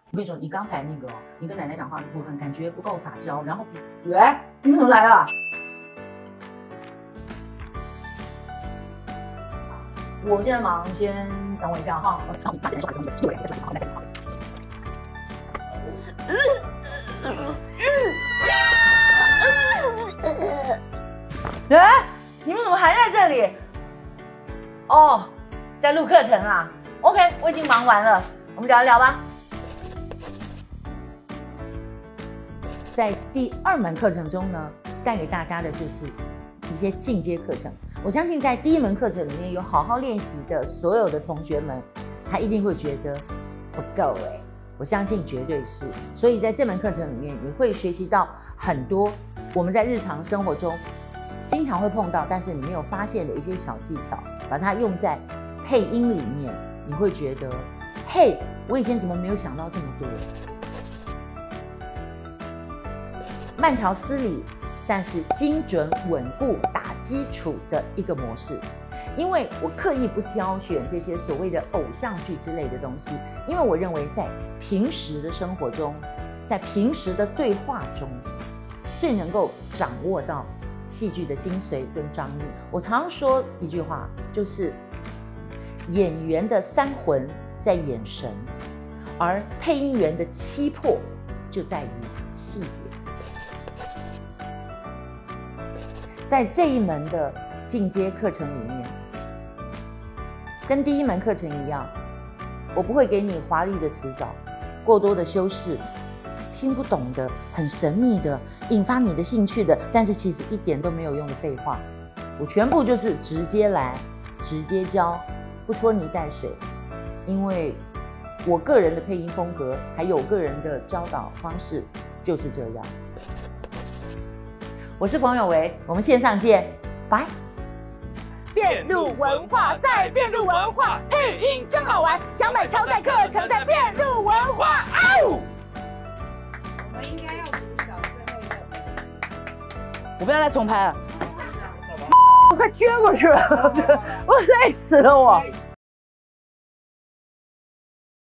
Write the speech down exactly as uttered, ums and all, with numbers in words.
我跟你说，你刚才那个，你跟奶奶讲话的部分感觉不够撒娇，然后，哎，你们怎么来了？我现在忙，先等我一下哈。然后你把奶奶说完之后，又来再出来，好，再讲。哎，你们怎么还在这里？哦，在录课程啊。OK， 我已经忙完了，我们聊一聊吧。在第二门课程中呢，带给大家的就是一些进阶课程。我相信在第一门课程里面有好好练习的所有的同学们，他一定会觉得不够哎，我相信绝对是。所以在这门课程里面，你会学习到很多我们在日常生活中经常会碰到，但是你没有发现的一些小技巧，把它用在配音里面，你会觉得，嘿，我以前怎么没有想到这么多？慢条斯理，但是精准稳固打基础的一个模式。因为我刻意不挑选这些所谓的偶像剧之类的东西，因为我认为在平时的生活中，在平时的对话中，最能够掌握到戏剧的精髓跟张力。我常说一句话，就是演员的三魂在眼神，而配音员的七魄就在于细节。在这一门的进阶课程里面，跟第一门课程一样，我不会给你华丽的词藻，过多的修饰，听不懂的、很神秘的、引发你的兴趣的，但是其实一点都没有用的废话。我全部就是直接来，直接教，不拖泥带水，因为我个人的配音风格，还有我个人的教导方式就是这样。我是冯有为，我们线上见，拜。变路文化在变路文化，配音真好玩，想买超载课程在变路文化。哦！ 我们应该要补找最后一个。 我不要再重拍了，我快撅过去了，我累死了我。